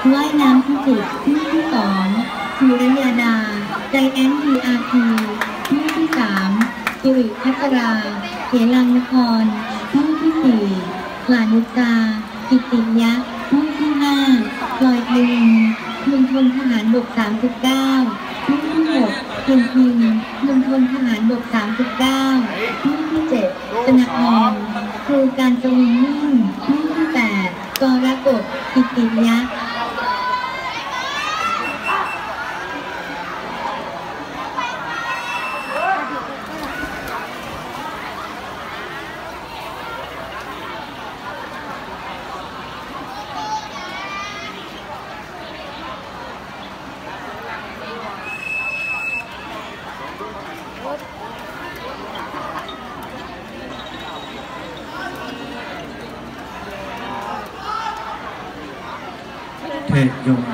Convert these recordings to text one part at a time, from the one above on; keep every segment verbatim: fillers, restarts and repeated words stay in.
ว่ายน้ำพิจิตรที่ที่สองสุริยาดาใจแอนทีอาร์พีที่ที่สามสิริพัชราเขลังนครที่ที่สี่หลานุกากิติยะที่ที่ห้าพลอยไพลินมณฑลทหารบกสามสิบเก้าที่ที่หกเพียงพิงมณฑลทหารบกสามสิบเก้าที่ที่เจ็ดธนพรครูการสวิงมิ่งที่ที่แปดกรกฎกิติยะเทยง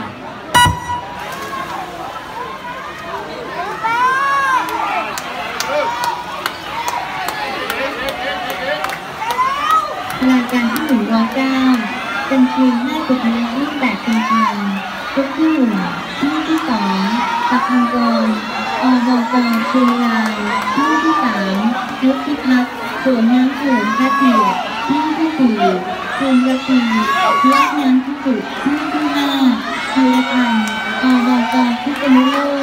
รายการที่หนึ่งร้อยเก้าเป็นทีมห้าสิบเมตรวิ่งแบบเป็นทางทุกที่หนึ่งที่ที่สองตะพังกรอบกเชียงรายที่ที่สามยุทธิพัฒน์สวนน้ำเฉลิมพระเกียรติที่ที่สี่ภูมิระพีและน้ำพิจิตรที่ที่ห้าธีรพันธ์อบกพิษณุโลก